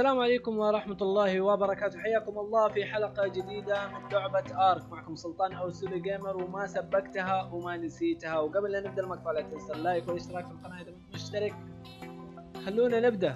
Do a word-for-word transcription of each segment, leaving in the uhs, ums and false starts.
السلام عليكم ورحمة الله وبركاته. حياكم الله في حلقة جديدة من لعبة آرك. معكم سلطان أو سولي جيمر، وما سبقتها وما نسيتها. وقبل لا نبدأ المقطع لا تنسى اللايك والاشتراك في القناة إذا كنت مشترك. خلونا نبدأ.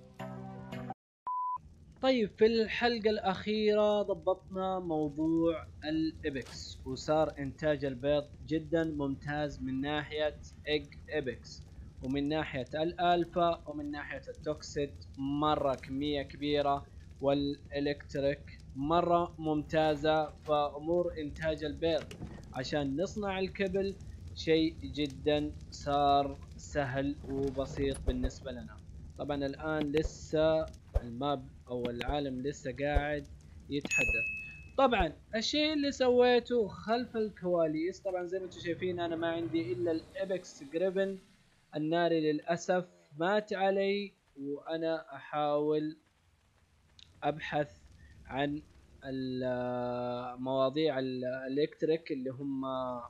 طيب، في الحلقة الأخيرة ضبطنا موضوع الإبكس، وصار إنتاج البيض جدا ممتاز من ناحية إج إبكس، ومن ناحية الألفا، ومن ناحية التوكسيد مرة كمية كبيرة، والإلكتريك مرة ممتازة. فأمور إنتاج البيض عشان نصنع الكبل شيء جدا صار سهل وبسيط بالنسبة لنا. طبعا الآن لسه الماب او العالم لسه قاعد يتحدث. طبعا الشيء اللي سويته خلف الكواليس، طبعا زي ما انتم شايفين انا ما عندي الا الابكس جريفن الناري، للاسف مات علي، وانا احاول ابحث عن المواضيع الالكتريك اللي هم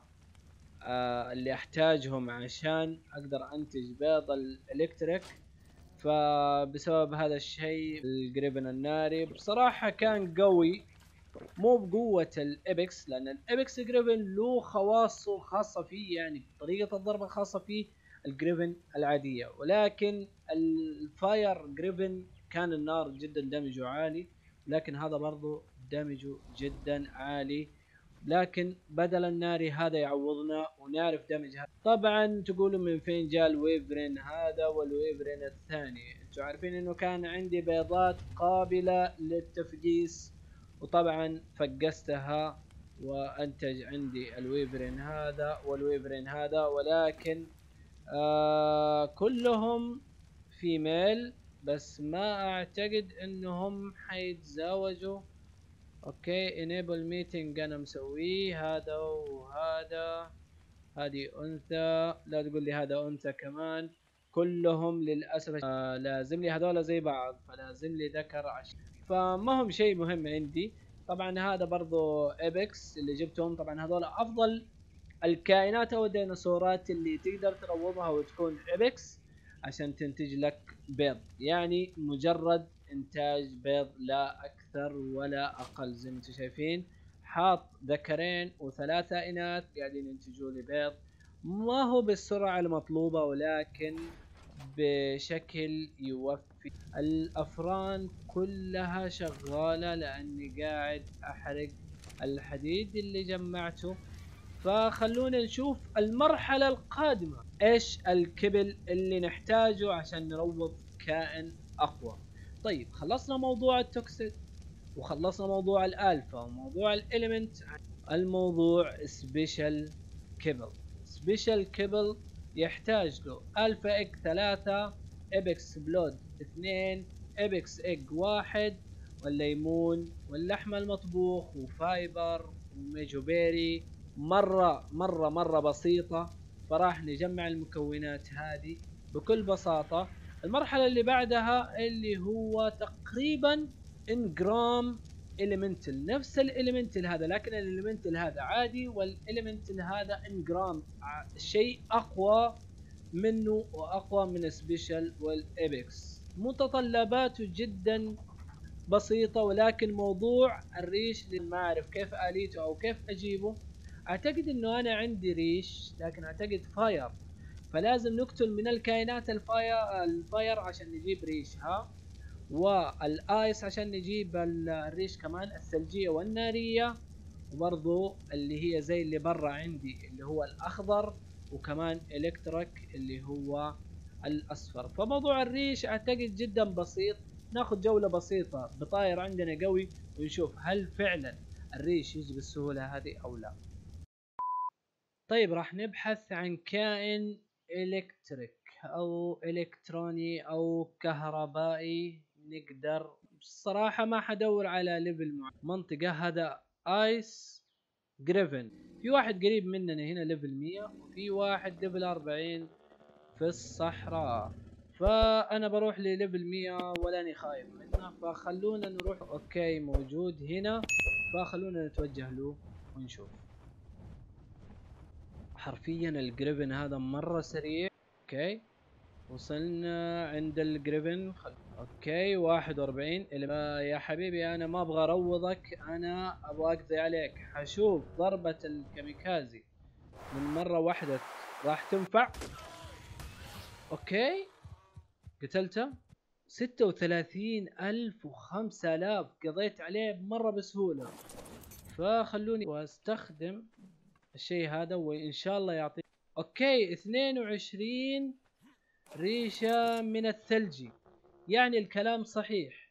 اللي احتاجهم عشان اقدر انتج بيض الالكتريك. فبسبب هذا الشيء الجريبن الناري بصراحة كان قوي، مو بقوة الابكس، لان الابكس جريبن له خواصه الخاصة فيه، يعني طريقة الضرب الخاصة فيه الجريبن العادية. ولكن الفاير جريبن كان النار جدا دمجه عالي، لكن هذا برضو دمجه جدا عالي. لكن بدل الناري هذا يعوضنا ونعرف دمج هذا. طبعا تقولوا من فين جاء الويفرين هذا والويفرين الثاني؟ انتوا عارفين انه كان عندي بيضات قابلة للتفقيس، وطبعا فقستها وانتج عندي الويفرين هذا والويفرين هذا، ولكن آه كلهم فيميل، بس ما اعتقد انهم حيتزاوجوا. اوكي enable meeting انا مسويه هذا وهذا، هذه انثى، لا تقول لي هذا انثى كمان. كلهم للاسف آه لازم لي هذول زي بعض، فلازم لي ذكر عشان، فما هم شيء مهم عندي. طبعا هذا برضو ابيكس اللي جبتهم، طبعا هذول افضل الكائنات او الديناصورات اللي تقدر تروضها وتكون ابيكس عشان تنتج لك بيض، يعني مجرد انتاج بيض لا اكثر ولا اقل. زي ما انتم شايفين حاط ذكرين وثلاثة اناث قاعدين ينتجوا لي بيض، ما هو بالسرعة المطلوبة ولكن بشكل يوفي. الافران كلها شغالة لاني قاعد احرق الحديد اللي جمعته. فخلونا نشوف المرحلة القادمة ايش الكبل اللي نحتاجه عشان نروض كائن اقوى. طيب، خلصنا موضوع التوكسيد، وخلصنا موضوع الالفا وموضوع الاليمنت. الموضوع سبيشال كيبل. سبيشال كيبل يحتاج له الفا ايج ثلاثة، ابيكس بلود اثنين، ابيكس ايج واحد، والليمون واللحم المطبوخ وفايبر وميجوبيري. مرة مرة مرة بسيطة، فراح نجمع المكونات هذه بكل بساطة. المرحلة اللي بعدها اللي هو تقريبا انجرام اليمنتل، نفس الاليمنتل هذا، لكن الاليمنتل هذا عادي والاليمنتل هذا انجرام، شيء اقوى منه واقوى من سبيشال والابيكس. متطلباته جدا بسيطة، ولكن موضوع الريش اللي ما اعرف كيف اليته او كيف اجيبه. اعتقد انه انا عندي ريش، لكن اعتقد فاير، فلازم نقتل من الكائنات الفاير الفاير عشان نجيب ريش ها، والايس عشان نجيب الريش كمان الثلجية والنارية، وبرضو اللي هي زي اللي برا عندي اللي هو الاخضر، وكمان الكتريك اللي هو الاصفر. فموضوع الريش اعتقد جدا بسيط، ناخذ جولة بسيطة بطاير عندنا قوي ونشوف هل فعلا الريش يجي بالسهولة هذه او لا. طيب، راح نبحث عن كائن الكتريك او الكتروني او كهربائي نقدر. بصراحة ما حدور على ليفل معين. منطقة هذا ايس جريفن، في واحد قريب مننا هنا ليفل مية، وفي واحد ليفل أربعين في الصحراء. فانا بروح لليفل مية ولاني خايف منه، فخلونا نروح. اوكي موجود هنا، فخلونا نتوجه له ونشوف. حرفيا الجريفن هذا مرة سريع. اوكي وصلنا عند الجريفن. خل... اوكي واحد وأربعين. اللي يا حبيبي انا ما ابغى اروضك، انا ابغى اقضي عليك. حشوف ضربة الكاميكازي من مرة واحدة راح تنفع. اوكي قتلته. ستة وثلاثين ألف وخمسة آلاف قضيت عليه بمرة بسهولة. فخلوني واستخدم الشيء هذا وان شاء الله يعطي. اوكي اثنين وعشرين ريشة من الثلجي، يعني الكلام صحيح.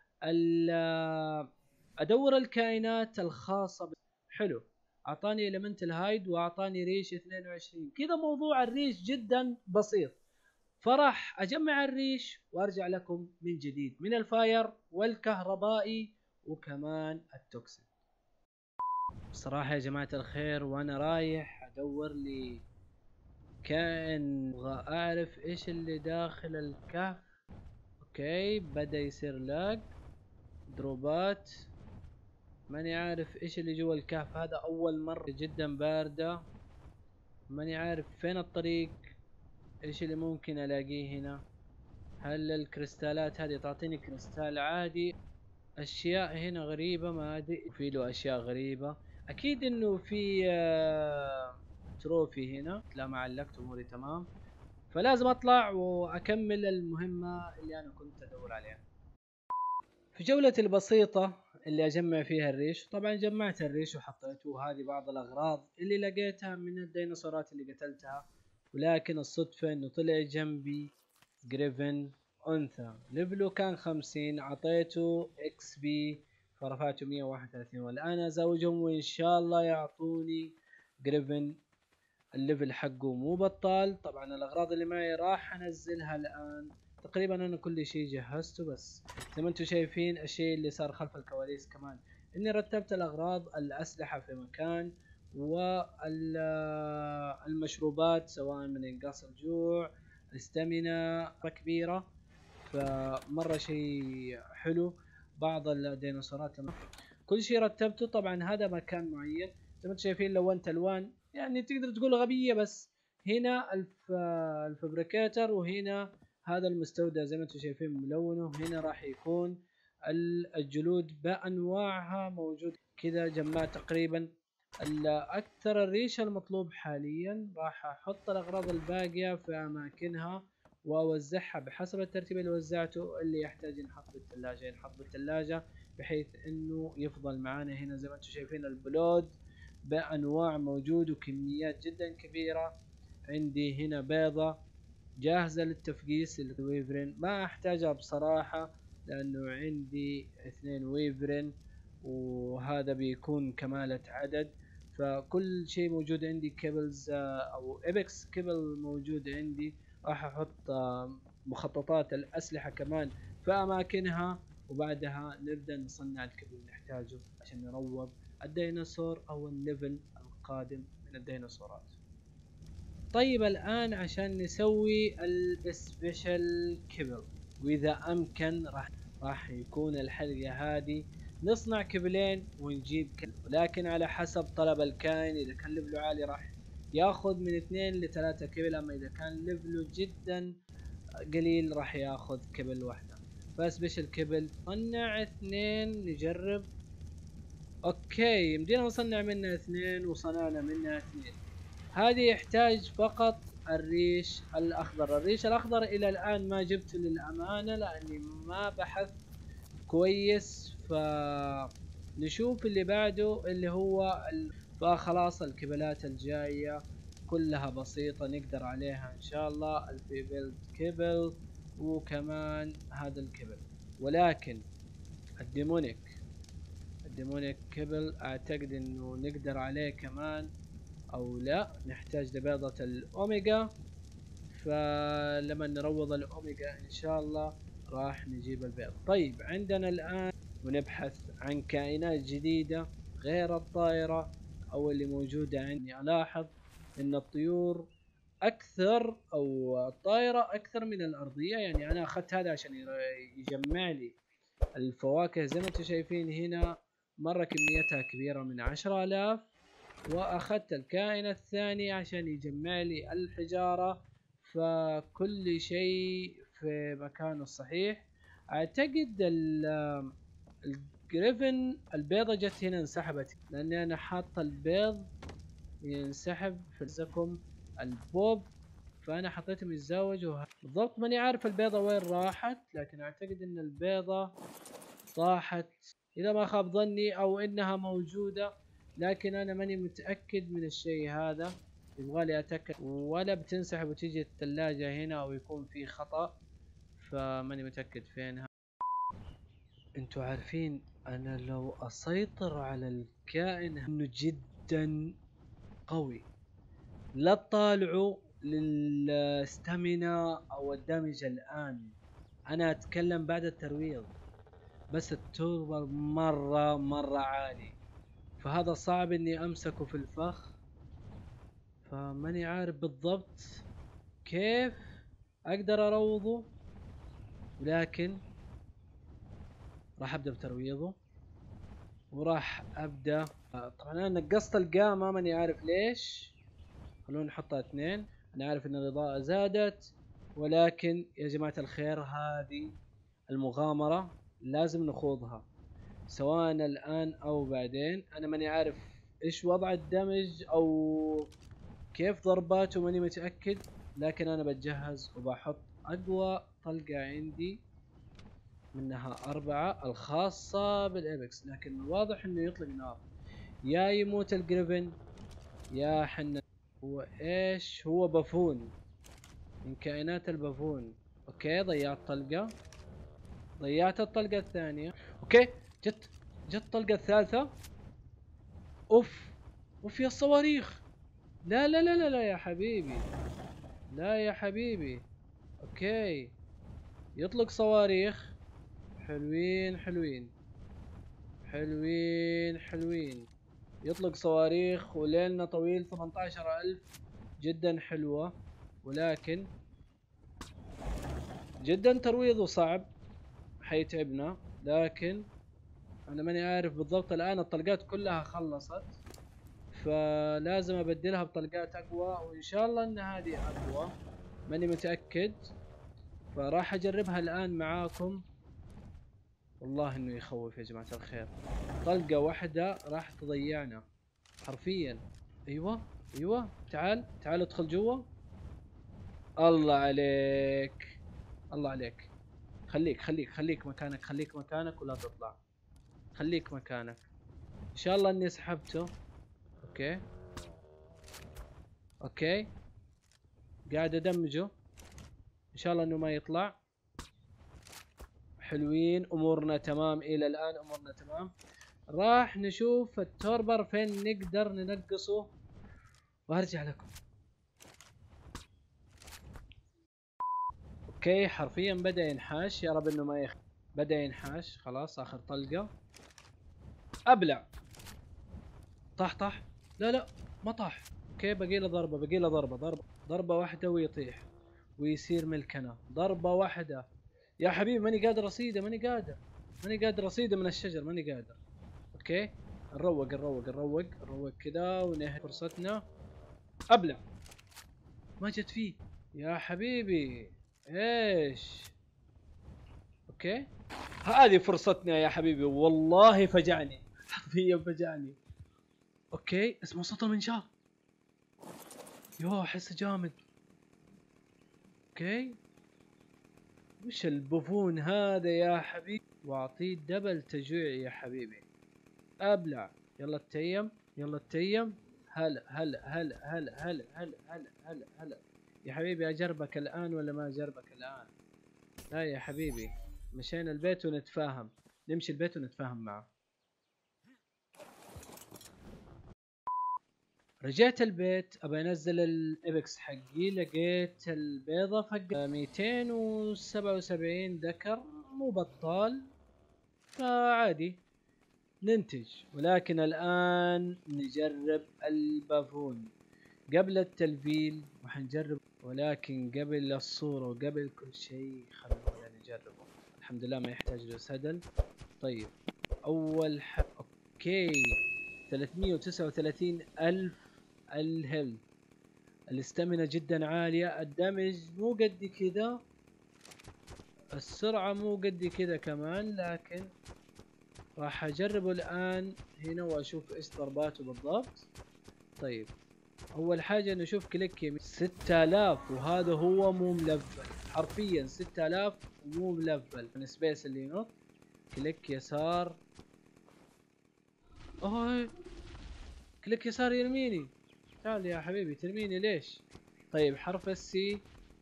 ادور الكائنات الخاصة. حلو، اعطاني المنت الهايد واعطاني ريش اثنين وعشرين. كذا موضوع الريش جدا بسيط. فراح اجمع الريش وارجع لكم من جديد من الفاير والكهربائي وكمان التوكسين. بصراحة يا جماعة الخير وانا رايح ادور لي كائن ابغى اعرف ايش اللي داخل الكهف. اوكي بدأ يصير لاج دروبات، ماني عارف ايش اللي جوا الكهف هذا. اول مرة جدا باردة، ماني عارف فين الطريق، ايش اللي ممكن الاقيه هنا. هل الكريستالات هذه تعطيني كريستال عادي؟ اشياء هنا غريبة ما ادري، في له اشياء غريبة. اكيد انه في آه تروفي هنا. لا ما علقت، اموري تمام. فلازم اطلع واكمل المهمة اللي انا كنت ادور عليها. في جولتي البسيطة اللي اجمع فيها الريش، طبعا جمعت الريش وحطيته. وهذه بعض الاغراض اللي لقيتها من الديناصورات اللي قتلتها. ولكن الصدفة انه طلع جنبي جريفن انثى، ليفله كان خمسين، عطيته اكس بي فرفعته مية وواحد وثلاثين. والان ازوجهم وان شاء الله يعطوني جريفن الليفل حقه مو بطال. طبعا الاغراض اللي معي راح انزلها الان. تقريبا انا كل شيء جهزته، بس زي ما انتم شايفين الشيء اللي صار خلف الكواليس كمان اني رتبت الاغراض، الاسلحة في مكان، والمشروبات سواء من انقاص الجوع، الاستامينا كبيرة. فمرة شيء حلو. بعض الديناصورات كل شيء رتبته. طبعا هذا مكان معين زي ما انتم شايفين لونت الوان يعني تقدر تقول غبية، بس هنا الف الفبريكاتر وهنا هذا المستودع زي ما انتم شايفين ملونه. هنا راح يكون الجلود بانواعها موجود. كذا جمعت تقريبا اكثر الريش المطلوب حاليا. راح احط الاغراض الباقية في اماكنها واوزعها بحسب الترتيب اللي وزعته. اللي يحتاج ينحط بالثلاجة ينحط بالثلاجة بحيث انه يفضل معانا. هنا زي ما انتم شايفين البلود بانواع موجود وكميات جدا كبيرة. عندي هنا بيضة جاهزة للتفقيس الويفرين، ما احتاجها بصراحة لانه عندي اثنين ويفرين وهذا بيكون كمالة عدد. فكل شيء موجود عندي. كيبلز او ابيكس كيبل موجود عندي. راح احط مخططات الاسلحة كمان في اماكنها، وبعدها نبدأ نصنع الكيبل اللي نحتاجه عشان نروض الديناصور او الليفل القادم من الديناصورات. طيب الان عشان نسوي السبيشال كيبل، واذا امكن راح راح يكون الحلقة هذه نصنع كبلين ونجيب كبل، ولكن على حسب طلب الكائن. اذا كان ليفله عالي راح ياخذ من اثنين لثلاثة كبل، اما اذا كان ليفله جدا قليل راح ياخذ كبل واحدة. فسبيشال كبل صنع اثنين نجرب. اوكي يمدينا نصنع منها اثنين وصنعنا منها اثنين. هذه يحتاج فقط الريش الاخضر. الريش الاخضر الى الان ما جبته للامانة لاني ما بحثت كويس. فنشوف اللي بعده اللي هو ال... فخلاص الكبلات الجاية كلها بسيطة نقدر عليها ان شاء الله. الفيبلد كبل وكمان هذا الكبل. ولكن الديمونيك الديمونيك كبل اعتقد انه نقدر عليه كمان او لا، نحتاج لبيضة الاوميجا. فلما نروض الاوميجا ان شاء الله راح نجيب البيض. طيب عندنا الان ونبحث عن كائنات جديدة غير الطائرة او اللي موجودة عندي. الاحظ ان الطيور اكثر او الطائرة اكثر من الارضية. يعني انا اخذت هذا عشان يجمع لي الفواكه زي ما انتم شايفين هنا مرة كميتها كبيرة من عشرة آلاف. واخذت الكائن الثاني عشان يجمع لي الحجارة. فكل شيء في مكانه الصحيح. اعتقد ال- الجريفن البيضة جت هنا انسحبت، لاني انا حاط البيض ينسحب في رزقكم البوب، فانا حطيتهم يتزاوجوا. بالضبط ماني عارف البيضة وين راحت، لكن اعتقد ان البيضة طاحت اذا ما خاب ظني، او انها موجودة، لكن انا ماني متأكد من الشيء هذا. يبغالي اتأكد، ولا بتنسحب وتيجي الثلاجة هنا او يكون في خطأ، فماني متأكد فينها. انتوا عارفين انا لو اسيطر على الكائن انه جدا قوي، لا تطالعوا للستامينا او الدمج الان، انا اتكلم بعد الترويض. بس التوربر مرة مرة عالي، فهذا صعب اني امسكه في الفخ، فماني عارف بالضبط كيف اقدر اروضه، لكن راح ابدا بترويضه وراح ابدا. طبعا انا نقصت القامة ماني عارف ليش، خلونا نحطها اثنين. انا عارف ان الاضاءة زادت، ولكن يا جماعة الخير هذه المغامرة لازم نخوضها، سواء الان او بعدين. انا ماني عارف ايش وضع الدمج او كيف ضرباته، ماني متأكد، لكن انا بتجهز وبحط اقوى طلقة عندي، منها أربعة الخاصة بالإبكس، لكن واضح إنه يطلق نار. يا يموت الجريفن يا حنا. هو إيش؟ هو بافون من كائنات البافون. أوكي ضيعت طلقة، ضيعت الطلقة الثانية. أوكي جت جت الطلقة الثالثة. أوف أوف يا الصواريخ. لا لا لا لا لا يا حبيبي، لا يا حبيبي. أوكي يطلق صواريخ. حلوين حلوين حلوين حلوين. يطلق صواريخ وليلنا طويل. ثمانية عشر ألف جدا حلوة، ولكن جدا ترويضه صعب حيتعبنا. لكن انا ماني عارف بالضبط الان، الطلقات كلها خلصت، فلازم ابدلها بطلقات اقوى، وان شاء الله ان هذه اقوى، ماني متأكد، فراح اجربها الان معاكم. والله انه يخوف يا جماعة الخير، طلقة واحدة راح تضيعنا حرفيا. ايوه ايوه تعال تعال ادخل جوا. الله عليك الله عليك. خليك خليك خليك مكانك، خليك مكانك ولا تطلع، خليك مكانك. ان شاء الله اني سحبته. اوكي اوكي قاعد ادمجه، ان شاء الله انه ما يطلع. حلوين امورنا تمام الى الان، امورنا تمام. راح نشوف التوربر فين نقدر ننقصه وارجع لكم. اوكي حرفيا بدأ ينحاش، يا رب انه ما يخ بدأ ينحاش خلاص. اخر طلقة ابلع. طاح طاح. لا لا ما طاح. اوكي باقي له ضربة، باقي له ضربة ضربة ضربة واحدة ويطيح ويصير ملكنا. ضربة واحدة يا حبيبي، ماني قادر اصيده، ماني قادر ماني قادر اصيده من الشجر، ماني قادر. اوكي نروق نروق نروق نروق كذا ونهي فرصتنا. ابلع. ما جت فيه يا حبيبي. ايش؟ اوكي هذه فرصتنا يا حبيبي، والله فجعني حرفيا فجعني. اوكي اسمه صوت المنشار. يوه احسه جامد. اوكي وش البوفون هذا يا حبيبي، واعطيه دبل تجويع يا حبيبي. ابلع. يلا التيم يلا التيم. هلا هلا هلا هلا هلا هلا هلا هلا هلا يا حبيبي. اجربك الان ولا ما اجربك الان؟ لا يا حبيبي، مشينا البيت ونتفاهم، نمشي البيت ونتفاهم معه. رجعت البيت ابى انزل الابكس حقي، لقيت البيضة حق مئتين وسبعة وسبعين ذكر، مو بطال، فعادي ننتج. ولكن الان نجرب البافون قبل التلفيل، وحنجرب، ولكن قبل الصورة وقبل كل شيء خلونا نجربه. الحمد لله ما يحتاج له سدل. طيب اول ح... اوكي ثلاثمية وتسعة وثلاثين الف الهيلث، الاستامينا جدا عالية، الدمج مو قد كذا. السرعة مو قدي كذا كمان، لكن راح اجربه الان هنا واشوف ايش ضرباته بالضبط. طيب اول حاجة نشوف كليك يمين ستة آلاف، وهذا هو مو ملفل حرفيا ستة آلاف ومو ملفل. من سبيس اللي ينط، كليك يسار، اوه كليك يسار يرميني. تعال يا حبيبي ترميني ليش؟ طيب حرف السي،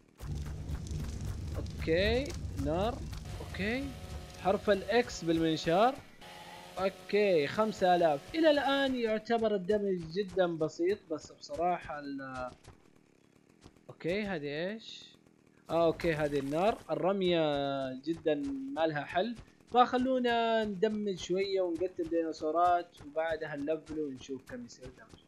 اوكي نار، اوكي حرف الاكس بالمنشار، اوكي خمسة آلاف. الى الان يعتبر الدمج جدا بسيط، بس بصراحة ال اوكي هذه ايش؟ اه اوكي هذه النار. الرمية جدا ما لها حل، فخلونا ندمج شوية ونقتل ديناصورات وبعدها نلفل ونشوف كم يصير دمج.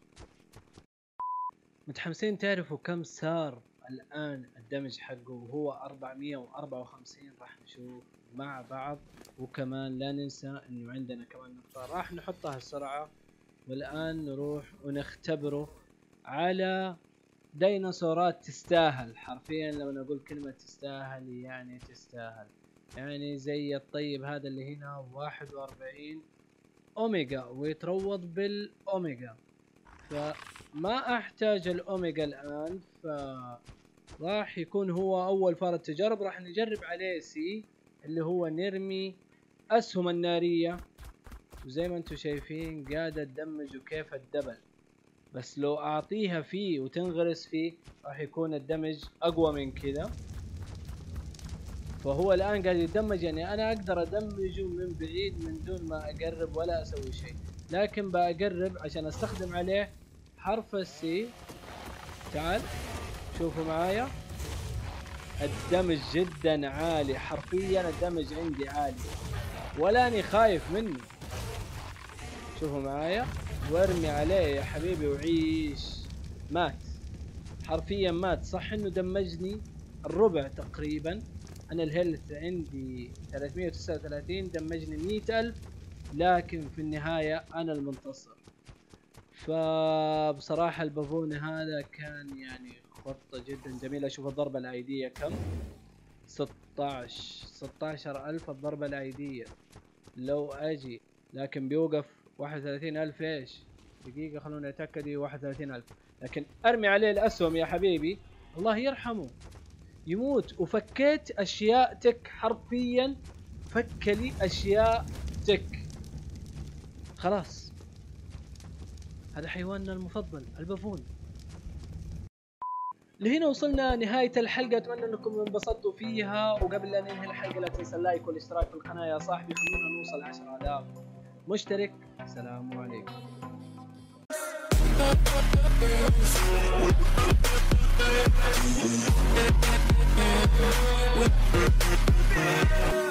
متحمسين تعرفوا كم صار الان الدمج حقه؟ وهو أربعمية وأربعة وخمسين. راح نشوف مع بعض، وكمان لا ننسى انه عندنا كمان نقطة راح نحطها السرعة. والان نروح ونختبره على ديناصورات تستاهل حرفيا. لما نقول كلمة تستاهل يعني تستاهل، يعني زي الطيب هذا اللي هنا واحد وأربعين اوميجا ويتروض بالاوميجا، فما احتاج الاوميجا الان. ف راح يكون هو اول فار التجارب. راح نجرب عليه سي اللي هو نرمي اسهم النارية، وزي ما انتم شايفين قاعدة تدمج وكيف الدبل. بس لو اعطيها فيه وتنغرس فيه راح يكون الدمج اقوى من كذا. فهو الان قاعد يدمج، يعني انا اقدر ادمجه من بعيد من دون ما اقرب ولا اسوي شيء، لكن بقرب عشان استخدم عليه حرف السي. تعال شوفوا معايا، الدمج جدا عالي حرفيا، الدمج عندي عالي ولاني خايف منه. شوفوا معايا وارمي عليه يا حبيبي وعيش. مات حرفيا مات. صح انه دمجني الربع تقريبا، انا الهيلث عندي ثلاثمية وتسعة وثلاثين، دمجني مية الف، لكن في النهاية انا المنتصر. فبصراحة البافون هذا كان يعني خطة جدا جميلة. شوف الضربة الايدية كم، ستاشر ستاشر الف الضربة الايدية. لو اجي لكن بيوقف واحد وثلاثين الف. ايش دقيقة خلونا نتأكد، واحد وثلاثين الف. لكن ارمي عليه الاسهم يا حبيبي الله يرحمه يموت. وفكيت اشياء تك حرفيا، فك لي اشياء تك. خلاص هذا حيواننا المفضل البافون. لهنا وصلنا نهاية الحلقة، اتمنى انكم انبسطتوا فيها. وقبل لا ننهي الحلقة لا تنسى اللايك والاشتراك في القناة يا صاحبي، خلونا نوصل عشرة آلاف مشترك. السلام عليكم.